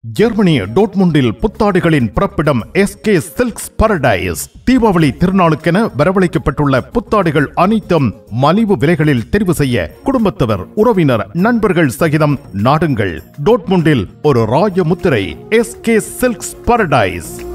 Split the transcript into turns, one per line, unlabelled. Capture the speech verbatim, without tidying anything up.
Germany டோட்முண்டில் புத்தாடைகளின் பிறப்பிடம் எஸ்கே சில்க்ஸ் பாரடைஸ். தீபாவளி திருநாளுக்கென வரவழைக்கப்பட்டுள்ள புத்தாடைகள் அனைத்தும் மலிவு விலைகளில் தெரிவு செய்ய குடும்பத்தவர், உறவினர், நண்பர்கள் சகிதம் நாடுங்கள். டோட்முண்டில் ஒரு ராஜ முத்திரை எஸ்கே சில்க்ஸ் பாரடைஸ்.